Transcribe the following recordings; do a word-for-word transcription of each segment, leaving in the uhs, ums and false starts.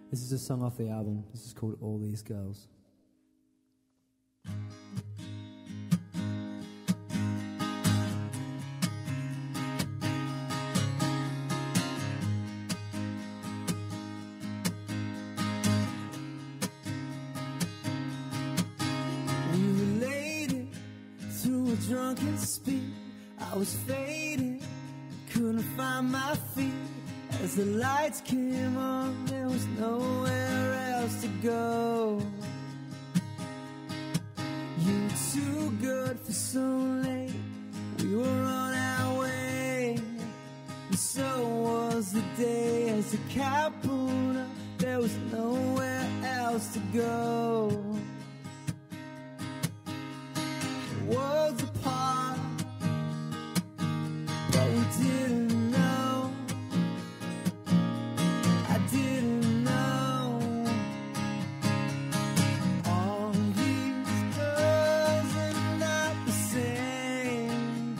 This is a song off the album. This is called All These Girls. We related through a drunken speed. I was fading, couldn't find my feet. As the lights came on, there was nowhere else to go. You were too good for so late. We were on our way, and so was the day. As the cab pulled up, there was nowhere else to go. Worlds apart, but we didn't know. I didn't know. All these girls are not the same.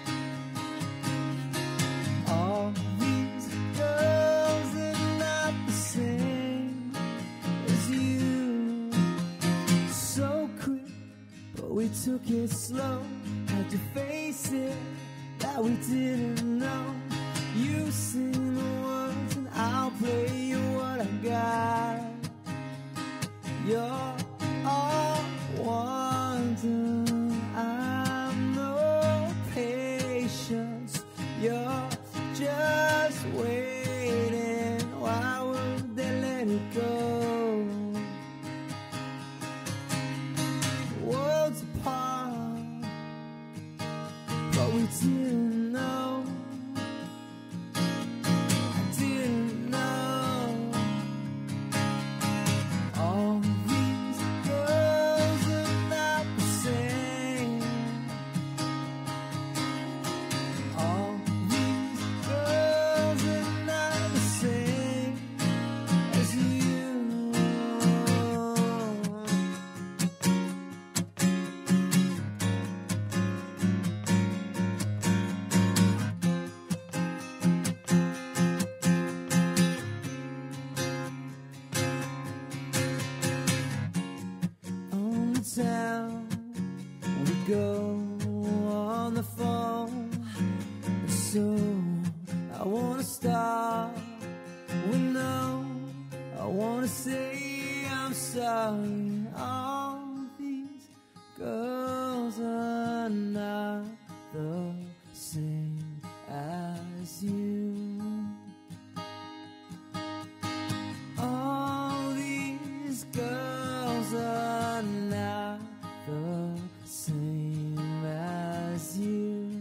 All these girls are not the same as you. So quick, but we took it slow. Had to face it that we didn't know. You sing the words and I'll play you what I got. You're all wonder. I'm no patience. You're just waiting. Why would they let it go? Worlds apart, but we didn't know. I didn't know. All these girls are not the same. All these girls are not the same as you. On the town we go on the phone, and so I wanna start with no. I wanna say I'm sorry. All these girls are not the same as you. All these girls are not the same as you.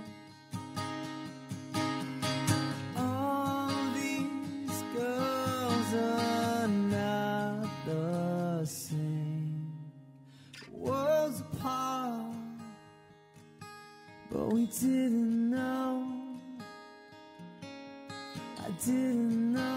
All these girls are not the same. Worlds apart, but we didn't know. I didn't know.